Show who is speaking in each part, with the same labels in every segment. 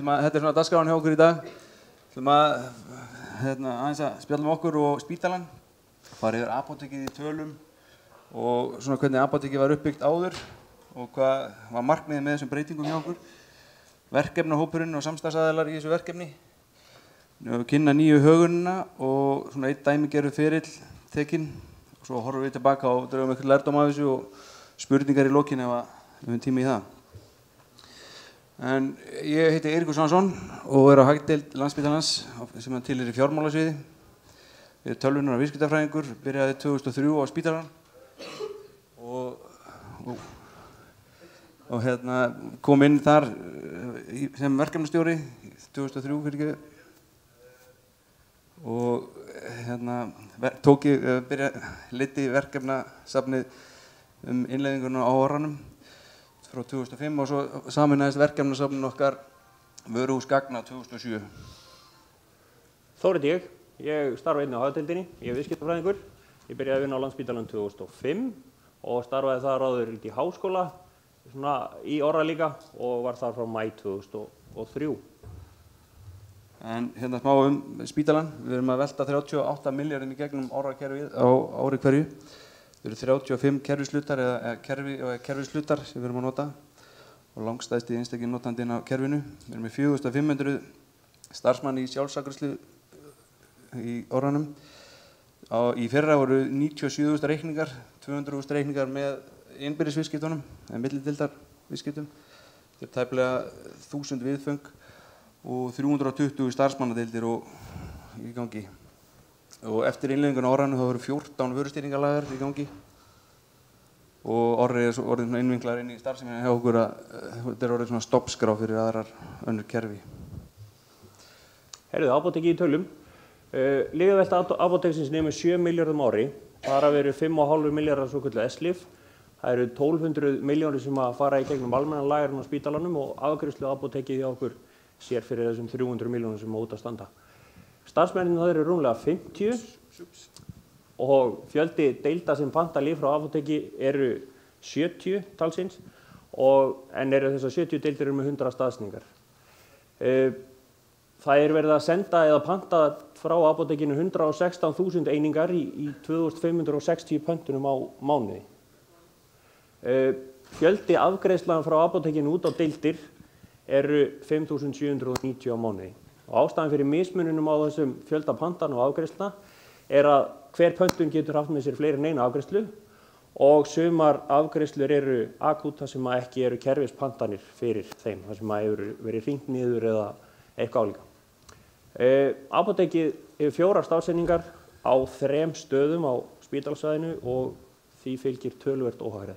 Speaker 1: Þetta svona dagskráin hjá okkur í dag. Aðeins að spjalla okkur og spítalann. Fara yfir apótekið í tölum og svona hvernig apótekið var uppbyggt áður og hvað var markmiðið með þessum breytingum hjá okkur. Verkefnahópurinn og samstarfsaðilar í þessu verkefni. Við kynna nýju högunina og svona einn dæmigerður ferill tekinn. Og svo horfum við tilbaka og drögum eitthvað lærdóm af þessu og spurningar í lokin ef við höfum tíma í það. En ég heiti Eiríkur Svansson og á hagdeild Landspítalans sem tilheyrir fjármálasviði. Ég tölvunar og viðskiptafræðingur, byrjaði 2003 á spítalann og kom inn þar sem verkefnastjóri 2003 fyrir ekki. Og leiddi verkefnasafnið innleiðinguna á Orranum frá 2005 og svo sameinaðist verkefnasafnið okkar vöruhús Gagna 2007.
Speaker 2: Þór heiti ég starfa einnig á hagdeildinni, ég viðskiptafræðingur. Ég byrjaði að vinna á Landspítalanum 2005 og starfaði þar áður í háskóla, svona í Orra líka og var þar frá maí 2003.
Speaker 1: En smá spítalann, við erum að velta 38 milljörðum í gegnum Orra-kerfið á ári hverju. Það eru 35 kerfislutar eða kerfislutar sem við erum að nota og langstæðsti einstakir notandinn á kerfinu. Við erum með 4500 starfsmanni í sjálfsafgreiðslu í Orranum. Í fyrra voru 97.000 reikningar, 200.000 reikningar með innbyrðisviðskiptunum eða millideildarviðskiptum. Þetta er tæplega 1000 viðföng og 320 starfsmannadeildir í gangi. Og eftir innleiðinguna á Orranu þá voru 14 vörustýringarlagar í gangi. Og Orri er orðin svona innvinklar inn í starfseminni hjá okkur að þetta er orðið svona stoppskrá fyrir aðrar önnur kerfi.
Speaker 2: Herðu, apótekið í tölum. Lyfjavelta apóteksins nemur 7 milljörðum ári. Þar af eru 5,5 milljarðar svokölluð S-lyf. Það eru 1200 milljónir sem að fara í gegnum almennan lagerinn á spítalanum og afgreiðslu apótekið hjá okkur sér fyrir þessum 300 milljónum sem út að standa. Starfsmennin það eru rúmlega 50 og fjöldi deilda sem panta lyf frá apóteki eru 70 talsins en eru þessar 70 deildir með 100 staðsningar. Það er verið að senda eða panta frá apótekinu 116.000 einingar í 2560 pöntunum á mánuði. Fjöldi afgreiðslan frá apótekinu út á deildir eru 5.790 á mánuði. Og ástæðan fyrir mismununum á þessum fjölda pantana og afgreiðslna er að hver pöntun getur haft með sér fleiri en eina afgreiðslu og sumar afgreiðslur eru akút þar sem ekki eru kerfispantanir fyrir þeim, þar sem hefur verið hringt niður eða eitthvað álíka. Apótekið hefur 4 stafsetningar á 3 stöðum á spítalsvæðinu og því fylgir töluvert óhagræði.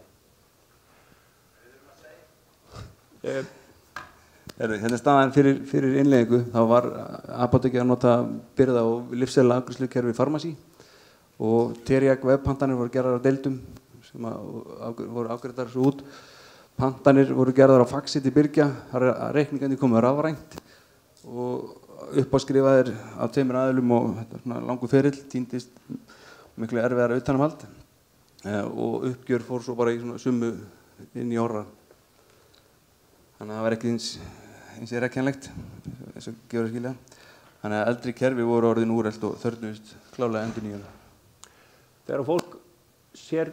Speaker 1: Hérna staðan fyrir innleiðingu, þá var apótekið að nota birgða og lyfseðla afgreiðslukerfi farmasí og terjak webpantanir voru gerðar á deildum sem voru afgreiddar svo út. Pantanir voru gerðar á faxi til birgja, þar reikningandi komið rafrænt og uppáskrifaðir af 2 aðilum og þetta svona langur ferill, týndist miklu erfiðara utanumhald og uppgjör fór svo bara í svona summu inn í Orra. Þannig að það var ekki eins rekjanlegt, eins og gefur að skilja. Þannig að eldri kerfi voru orðin úrelt og þörfnuðust klálega endurnýjun.
Speaker 2: Þegar fólk sér,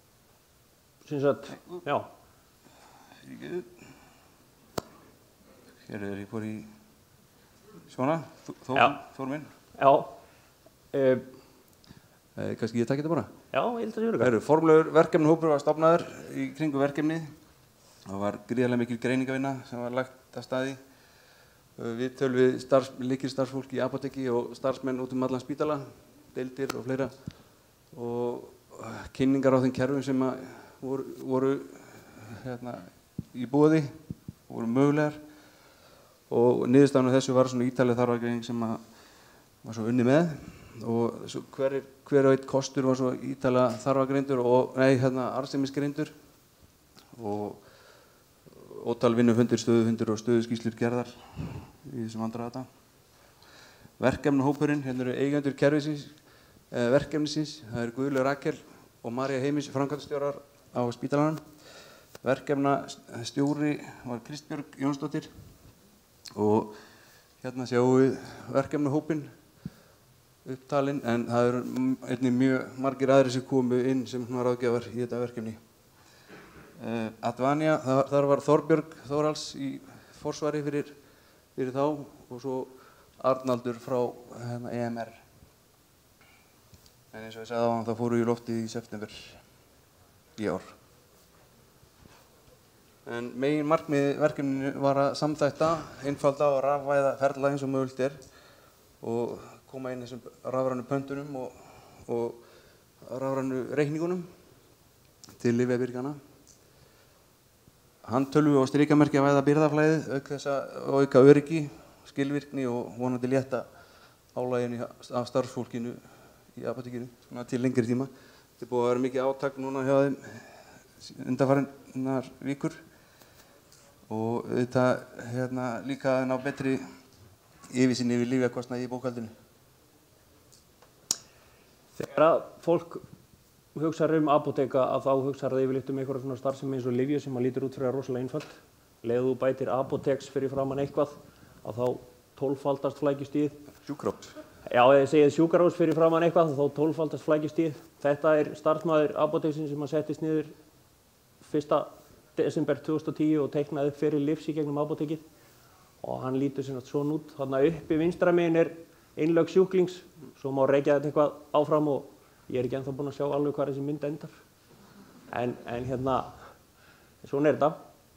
Speaker 2: já.
Speaker 1: Hér ég fór í svona, Þór minn.
Speaker 2: Já.
Speaker 1: Kannski ég takk þetta bara?
Speaker 2: Já, ég held að það séu eitthvað.
Speaker 1: Formlegur verkefnahópur var stofnaður í kringu verkefnið. Það var gríðarlega mikil greiningavinna sem var lagt af staði. Við tölum við lykilstarfsfólk í apóteki og starfsmenn út allan spítala, deildir og fleira. Og kynningar á þeim kerfum sem voru í boði, voru mögulegar. Og niðurstaðan af þessu var svona ítarleg þarfagreining sem var svo unni með. Og hver og einn kostur var svo ítarlega þarfagreindur og arðsemisgreindur. Og ótal vinnufundir, stöðufundir og stöðuskýrslur gerðar í þessum vandræðata. Verkefnahópurinn, hérna eru eigendur verkefnisins, það eru Guðlaug Rakel og María Heimis, framkvæmdastjórar á spítalanum. Verkefnastjóri var Kristbjörg Jónsdóttir og hérna sjáum við verkefnahópinn upptalinn, en það eru einnig mjög margir aðrir sem komu inn sem ráðgjafar í þetta verkefni. Advanja, þar var Þorbjörg Þórhals í forsvari fyrir þá og svo Arnaldur frá EMR. En eins og ég sagði áðan, það fóru í loftið í september í ár. En megin markmið verkefninu var að samþætta, einfalda og rafvæða ferla eins og mögulegt er og koma inn þessum rafrænu pöntunum og rafrænu reikningunum til lyfjabirgjanna. Handtölvu og strikamerkja væða birgðaflæðið, auk þess að auka öryggi, skilvirkni og vonandi létta álaginu af starfsfólkinu í apótekinu til lengri tíma. Þetta er búið að vera mikið átak núna hjá þeim undanfarinnar vikur og þetta líka að ná betri yfirsýn yfir lyfjakostnaði í bókhaldinu.
Speaker 2: Þegar að fólk hugsar apóteka að þá hugsar það yfirleitt einhverja svona starfsemi eins og lyfju sem lítur út fyrir rosalega einfalt. Leið þú bætir apóteks fyrir framan eitthvað að þá 12-faldast flækjustigið.
Speaker 1: Sjúkrahús.
Speaker 2: Já, ef ég segið sjúkrahús fyrir framan eitthvað þá 12-faldast flækjustigið. Þetta er starfsmaður apóteksins sem settist niður 1. desember 2010 og teiknaði upp fyrir lyfs í gegnum apótekið og hann lítur svona út. Þarna uppi vinstra megin er innlögn sjúklings, svo má rekja þetta eitthvað áfram og ég er ekki ennþá búinn að sjá alveg hvað þessi mynd endar. En svona er þetta.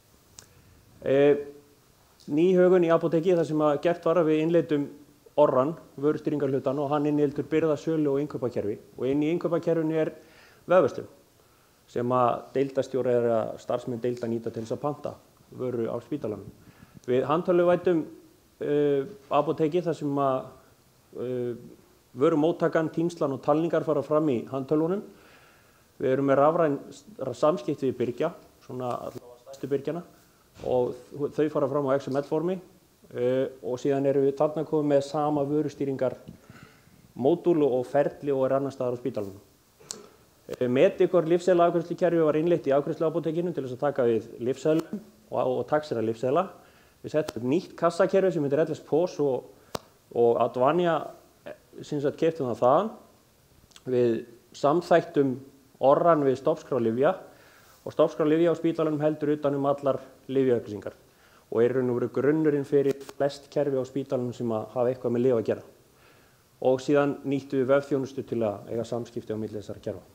Speaker 2: Ný högun í apóteki þar sem gert var að við innleiddum Orran, vörustýringarhlutann, og hann inniheldur birgða, sölu og innkaupakerfi. Og inn í innkaupakerfinu er vefverslun sem að deildastjóri eða starfsmenn deilda nýta til þess að panta vöru á spítalanum. Við handtöluvæddum apóteki þar sem vörumóttakan, tínslan og talningar fara fram í handtölvunum. Við erum með rafræn samskipti við birgja, svona allavega stærstu birgjana, og þau fara fram á XML-formi og síðan erum við þarna komið með sama vörustýringar módúl og ferli og er annar staðar á spítalanum. Medicor lyfseðlaafgreiðslukerfi var innleitt í afgreiðsluapótekinu til þess að taka við lyfseðlum og taxera lyfseðla. Við settum upp nýtt kassakerfi sem heitir LHS POS og Advanja keyptum það þaðan. Við samþættum Orran við stofnskrá lyfja og stofnskrá lyfja á spítalanum heldur utan allar lyfjaupplýsingar og er raun og veru grunnurinn fyrir flest kerfi á spítalanum sem hafa eitthvað með lyf að gera. Og síðan nýttum við vefþjónustu til að eiga samskipti á milli þessara kerfa.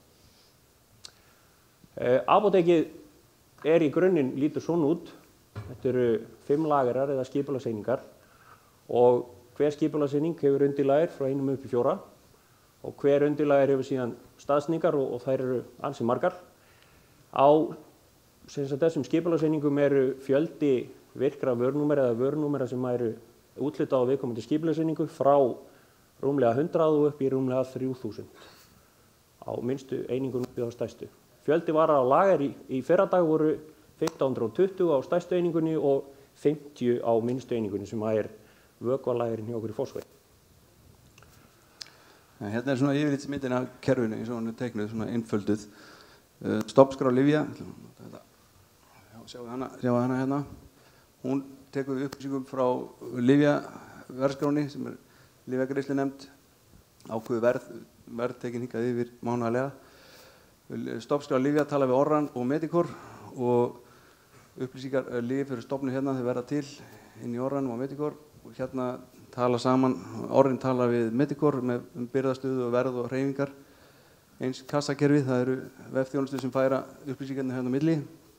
Speaker 2: Apótekið er í grunninn lítur svona út. Þetta eru 5 lagrar eða skipulagseiningar og hver skipulagseining hefur undirlagir frá 1 upp í 4 og hver undirlagir hefur síðan staðsningar og þær eru ansi margar. Á þessum skipulagseiningum eru fjöldi virkra vörnúmera eða vörnúmera sem eru úthlutað á viðkomandi skipulagseiningu frá rúmlega 100 og upp í rúmlega 3000 á minnstu einingunum upp í þá stærstu. Fjöldi vara á lager í fyrradag voru 1520 á stærstu einingunni og 50 á minnstu einingunni sem er vökvalagirinn hjá okkur í Fossvogi.
Speaker 1: Hérna er svona yfirlitsmyndin af kerfinu eins og hún er teiknuð, svona einfölduð. Stofnskrá lyfja, sjáu hana hérna. Hún tekur við upplýsingum frá lyfjaverðskráni sem er lyfjagreiðslunefnd, ákveðu verð tekin hingað yfir mánaðarlega. Stofnskrá lyfja tala við Orran og Medicor og upplýsingar lyf fyrir stofnu hérna þau verða til inn í Orran og Medicor og hérna tala saman, Orrin tala við Medicor með birgðastöðu og verð og hreyfingar. Eins kassakerfið, það eru vefþjónustu sem færa upplýsingarnir hérna á milli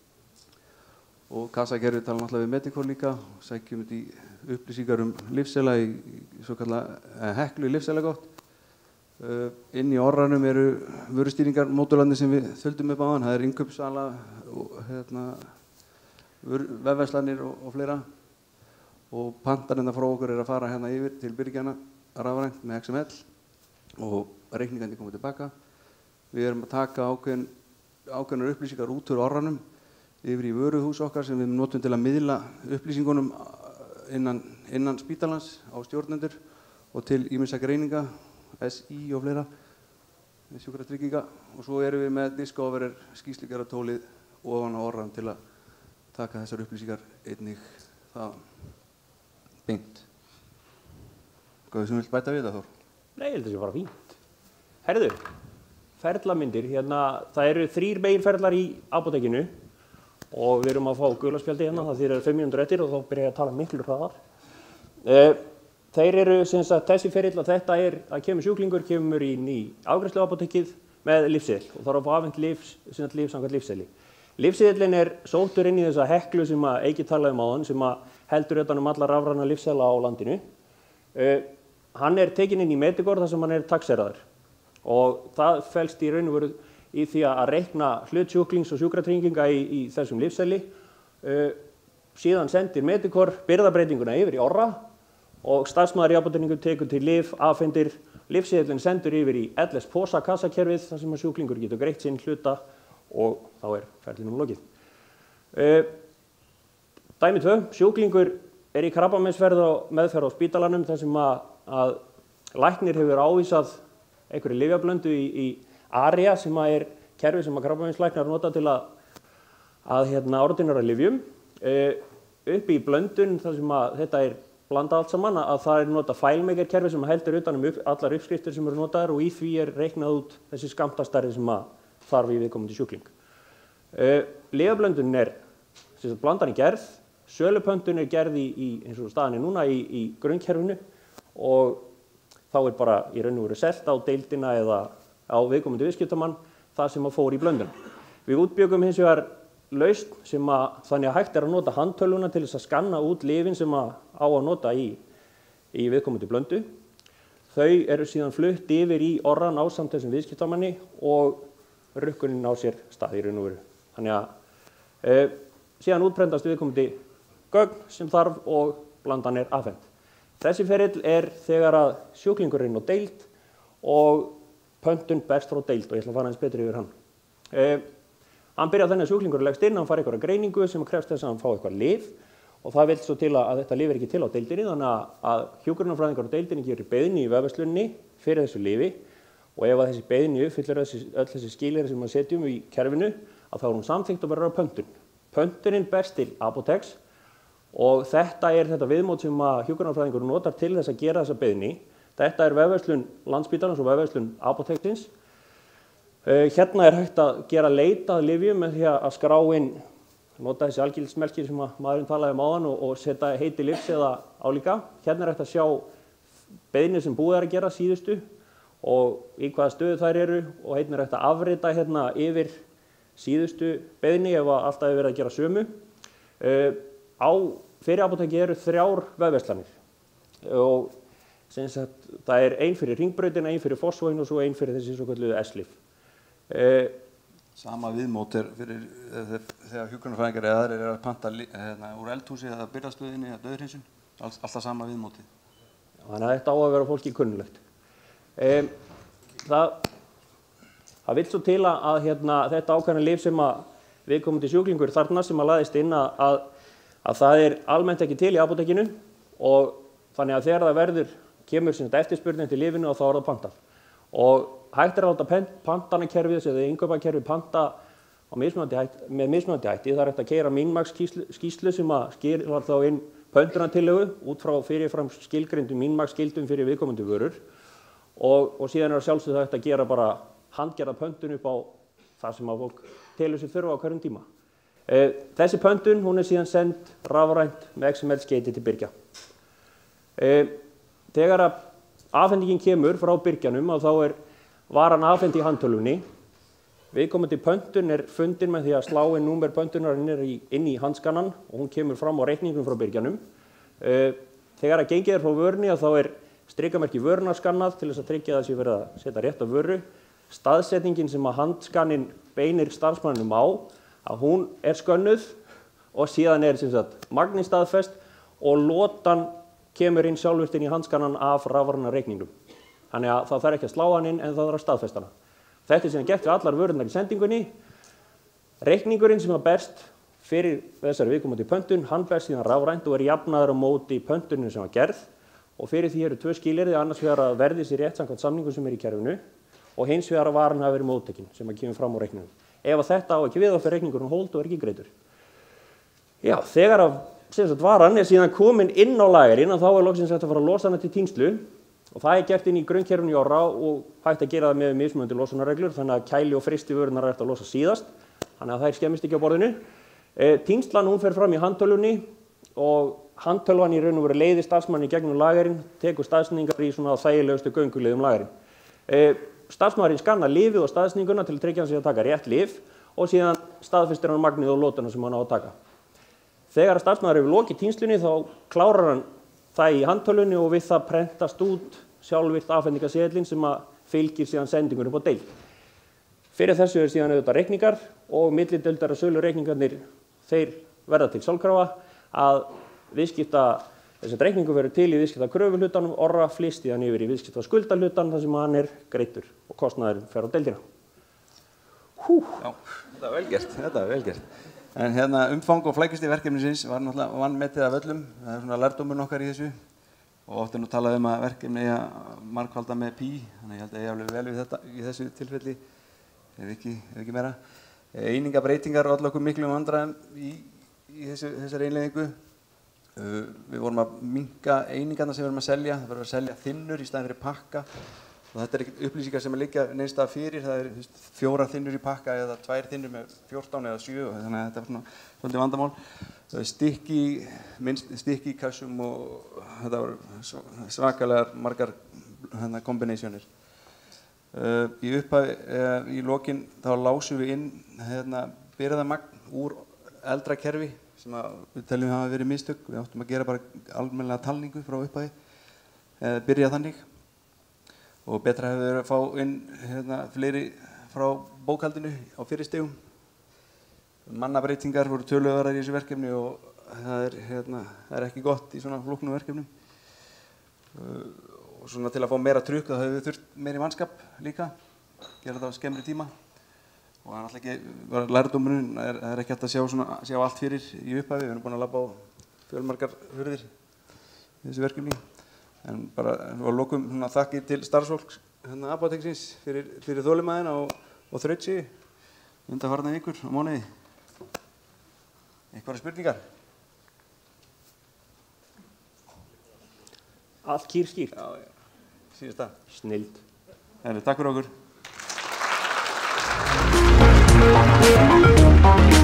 Speaker 1: og kassakerfið tala náttúrulega við Medicor líka og sækjum þetta í upplýsingar lyfseðla í svokallaða heklu lyfseðlagott. Inn í Orranum eru vörustýringarmódúlarnir sem við þöldum upp áðan, það er innkaupssala og vefverslanir og fleira og pantarinn frá okkur er að fara hérna yfir til byrgjana rafrænt með XML og reikningandi koma tilbaka. Við erum að taka ákveðnar upplýsingar út úr Orranum yfir í vöruhús okkar sem við notum til að miðla upplýsingunum innan spítalans á stjórnendur og til ýmissa greininga, SI og fleira, sjúkratrygginga og svo erum við með Discoverer skýrslugerðartólið ofan á Orran til að taka þessar upplýsingar einnig þaðan. Fínt. Hvað sem vilt bæta við það, Þór?
Speaker 2: Nei, ég held að það sé bara fínt. Herðu, ferlamyndir, hérna, það eru 3 meginferlar í apótekinu og við erum að fá gula spjaldi hérna, það þýðir 5 mínútur eftir og þá byrja ég að tala miklu hraðar. Þeir eru, sem sagt, þessi ferill að þetta að kemur sjúklingur, kemur inn í afgreiðsluapótekið með lyfseðil og þarf að fá afhent lyf samkvæmt lyfseðli. Lyfseðillinn er sóttur inn í þessa heklu sem að Eiki talaði áðan, sem að heldur utan alla rafræna lyfseðla á landinu. Hann er tekinn inn í Medigor þar sem hann er taxeraður og það felst í raun og veru í því að reikna hlut sjúklings og sjúkratrygginga í þessum lyfseðli. Síðan sendir Medigor birgðabreytinguna yfir í Orra og starfsmaður í apótekinu tekur til lyf, afhendir, lyfseðillinn sendur yfir í LHS kassakerfið þar sem að sjúklingur getur greitt sinn hluta og þá er ferlinum lokið. Dæmi 2, sjúklingur er í krabbameinsmeðferð á spítalanum þar sem að læknir hefur ávísað einhverju lyfjablöndu í Aria sem er kerfi sem að krabbameinslæknar nota til að ordinera lyfjum. Upp í blöndun þar sem að þetta er blanda allt saman að það er nota fælmaker kerfi sem heldur utan allar uppskriftir sem eru notaðar og í því er reiknað út þessi skammtastærð sem að þarf í viðkomandi sjúkling. Lyfjablöndun er blandan í gerð, sölupöntun er gerð eins og staðan er núna í grunnkerfinu og þá er bara í raun og veru selt á deildina eða á viðkomandi viðskiptamann það sem að fór í blöndun. Við útbjögum hins vegar lausn sem þannig að hægt er að nota handtölvuna til þess að skanna út lyfin sem á að nota í viðkomandi blöndu. Þau eru síðan flutt yfir í Orran ásamt þessum viðskiptamanni og rukkunin á sér stað í raun og veru. Þannig að síðan útprentast viðkomandi gögn sem þarf og blandan er afhent. Þessi ferill er þegar að sjúklingur er inn á deild og pöntun berst frá deild og ég ætla að fara eins betur yfir hann. Hann byrjar þannig að sjúklingur leggst inn, hann fær einhverja greiningu sem krefst þess að hann fá eitthvað lyf og það vill svo til að þetta lyf er ekki til á deildinni þannig að hjúkrunarfræðingar á deildinni gerir beiðni í vefverslunni fyrir þessu lyfi og ef að þessi beiðni uppfyllir öll þessi skilyrði sem við setjum í kerfinu að þá er hún samþykkt og verður á pöntun. Pöntunin berst til apóteks og þetta er þetta viðmót sem að hjúkrunarfræðingur notar til þess að gera þessa beiðni. Þetta er vefverslun Landspítalans og vefverslun apóteksins. Hérna er hægt að gera leit að lyfjum með því að skrá inn, nota þessi algildismerki sem maðurinn talaði áðan og setja heiti lyfs eða álíka. Hérna er hægt að sjá beiðnir sem búið er að gera síðustu og í hvaða stöðu þær eru og hérna er hægt að afrita hérna yfir síðustu beiðni ef alltaf er verið að gera sömu. Á fyrir apóteki eru 3 vefverslanir og það er ein fyrir Hringbrautina, ein fyrir Fossvogin og svo ein fyrir þessi svokölluðu S-lyf.
Speaker 1: Sama viðmót er fyrir þegar hjúkrunarfræðingar eða aðrir eru að panta úr eldhúsi eða birgðastöðinni eða dauðhreinsun, alltaf sama viðmótið.
Speaker 2: Þannig að þetta á að vera fólki kunnulegt. Það vill svo til að þetta ákveðna lyf sem að viðkomandi sjúklingur þarna sem að laðist inn að það er almennt ekki til í apótekinu og þannig að þegar það kemur eftirspurnin til lyfinu og þá er það pantað. Og hægt er að láta pantanakerfið eða innkaupakerfið panta með mismunandi hætti. Það er hægt að keyra mínmaksskýrslu sem að skilar þá inn pöntunartillögu út frá fyrirfram skilgreindum mínmaksskildum fyrir viðkomandi vörur og síðan er að sjálfsögðu hægt að gera bara handgerða pöntun upp á það sem að fólk telur sér þurfa á hverjum tíma. Þessi pöntun hún er síðan send rafrænt með XML-skeyti til birgja. Þegar að afhendingin kemur frá birgjanum og þá er varan afhent í handtölvunni. Viðkomandi pöntun er fundin með því að slá inn númer pöntunar inn í handskannan og hún kemur fram á reikningum frá birgjanum. Þegar að gengið er frá vörunni þá er strikamerki vörunar skannað til þess að tryggja að það sé verið að setja rétta vöru. Staðsetningin sem að handskannin beinir starfsmanninum á, að hún er skönnuð og síðan er magnin staðfest og lotan kemur inn sjálfvirkt inn í handskannan af rafræna reikningum. Þannig að það þarf ekki að slá hann inn en það þarf að staðfesta hana. Þetta er síðan gert við allar vörurnar í sendingunni. Reikningurinn sem að berst fyrir þessari viðkomandi pöntun, hann berst síðan rafrænt og er jafnaður á móti pöntunum sem var gerð og fyrir því eru 2 skilyrði, annars vegar að verði sér rétt samkvæmt samningum sem er í kerfinu og hins vegar að varan hafi verið móttekin sem að kemur fram á reikningum. Ef að þetta á ekki við þá fer reikningurinn hold og er ekki greiddur. Já, þegar að varan síðan komin inn á lagerinn og þá loksins hægt að fara að losa hana til tínslu og það gert inn í grunnkerfinu í Orra og hægt að gera það með mismunandi losunarreglur þannig að kæli og fristi vörurnar er eftir að losa síðast þannig að þær skemmist ekki á borðinu. Tínslan hún fer fram í handtölunni og handtölvan í raun og veru leiðir starfsmann í gegnum lagerinn, tekur staðsendingar í svona þægilegustu gönguleiðum lagerinn. Starfsmaðurinn skannar lyfið og staðsendinguna til að tryggja hann sig að taka rétt lyf og síðan staðfestir hann magnið og lótuna sem hann á að taka. Þegar starfsmaður hefur lokið tínslunni þá klárar hann það í handtölunni og við það prentast út sjálfvirkt afhendingaseðlinn sem að fylgir síðan sendingur upp á deild. Fyrir þessu síðan auðvitað reikningar og millideildar og sölureikningarnir þeir verða til sjálfkrafa að þessi reikningur verður til í viðskiptakröfuhlutanum, Orra flyst hann yfir í viðskiptaskuldahlutan þar sem hann er greiddur og kostnaðurinn fer á deildina.
Speaker 1: Já, þetta var vel gert. En hérna umfang og flækjusti verkefnisins var náttúrulega vanmetið af öllum, það er svona lærdómurinn okkar í þessu og oft er nú talað að verkefni margfalda með pí, þannig ég held að ég alveg vel við þetta í þessu tilfelli, ef ekki meira. Einingabreitingar ollu okkur miklum vandræðum í þessari innleiðingu. Við vorum að minnka einingarna sem við erum að selja, það var að selja þynnur í staðinn fyrir pakka og þetta er ekkert upplýsingar sem að liggja neins staðar fyrir, það er 4 þynnur í pakka eða 2 þynnur með 14 eða 7 þannig að þetta er svona svolítið vandamál. Stykki í kassum og þetta var svakalegar margar kombinæsjónir. Í lokin þá lásum við inn birgðamagn úr eldra kerfi sem við teljum hafa verið mistök. Við áttum að gera bara almennilega talningu frá upphafi, byrja þannig. Og betra hefur verið að fá inn fleiri frá bókhaldinu á fyrri stigum. Mannabreitingar voru töluverðar í þessu verkefni og það er ekki gott í svona flóknum verkefnum. Og svona til að fá meira trukk þá hefur við þurft meiri mannskap líka, gera þetta á skemmri tíma. Og það er náttúrulega ekki, lærdómurinn er ekki hægt að sjá allt fyrir í upphafi. Við erum búin að labba á fjölmargar hurðir í þessu verkefni. En bara að lokum þakkir til starfsfólks apóteksins fyrir þolinmæðina og þrautsi undanfarna vikur á mánuði. Einhverjar spurningar?
Speaker 2: Allt kýrskýrt.
Speaker 1: Já, síðast það.
Speaker 2: Snilld.
Speaker 1: Takk fyrir okkur.